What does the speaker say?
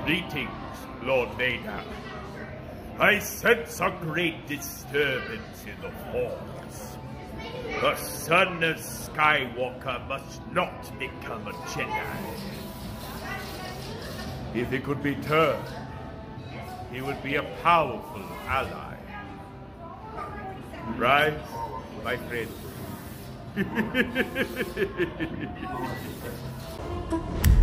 Greetings, Lord Vader. I sense a great disturbance in the Force. The son of Skywalker must not become a Jedi. If he could be turned, he would be a powerful ally. Right, my friend?